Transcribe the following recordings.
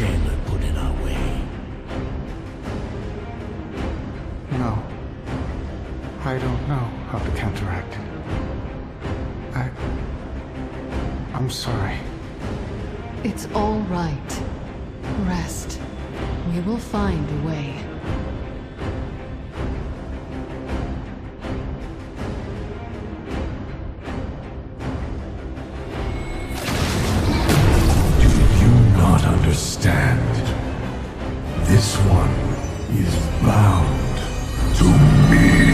jailer put in our way? No. I don't know how to counteract it. I'm sorry. It's all right. Rest. We will find a way. Do you not understand? This one is bound to me.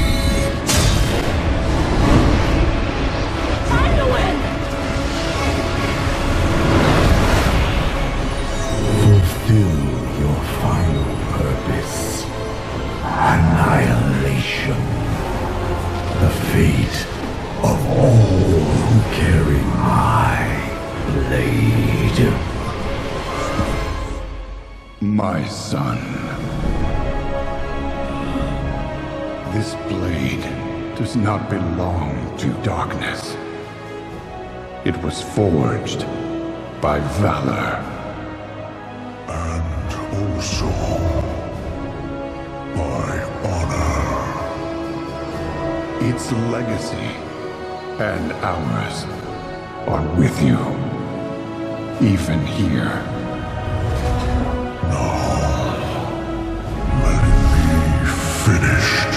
Fulfill your final purpose. Annihilation. The fate of all who carry my blade. My son. This blade does not belong to darkness. It was forged by valor. And also by honor. Its legacy and ours are with you, even here. Now, let it be finished.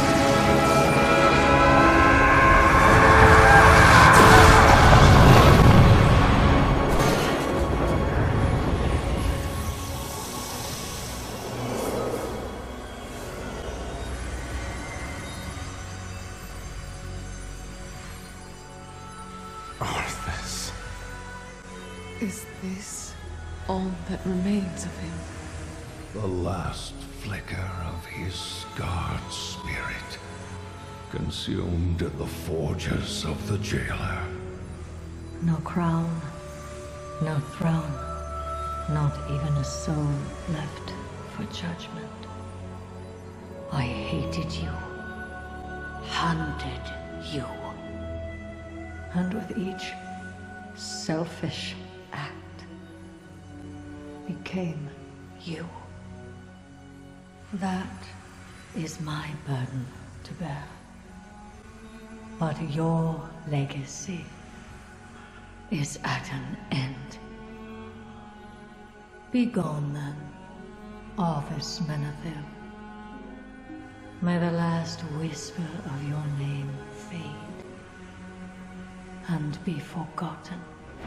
Arthas. Is this all that remains of him? The last flicker of his scarred spirit, consumed at the forges of the jailer. No crown, no throne, not even a soul left for judgment. I hated you, hunted you, and with each selfish act became you. That is my burden to bear. But your legacy is at an end. Be gone then, Arthas Menethil. May the last whisper of your name fade and be forgotten.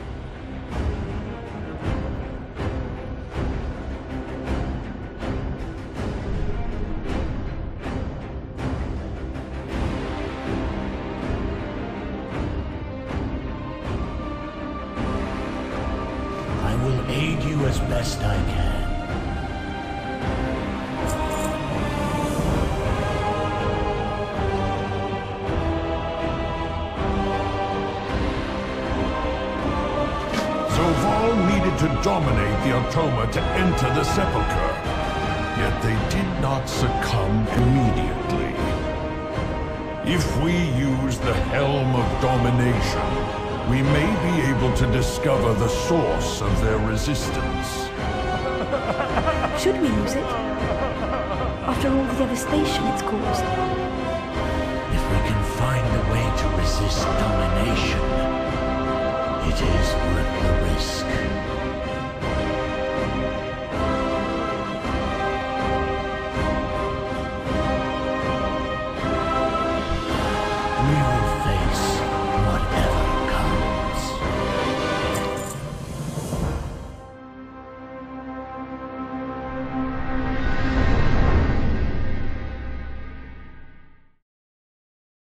I will aid you as best I can. Zovaal needed to dominate the Automa to enter the Sepulchre, yet they did not succumb immediately. If we use the Helm of Domination, we may be able to discover the source of their resistance. Should we use it? After all the devastation it's caused. If we can find a way to resist domination, it is worth the risk.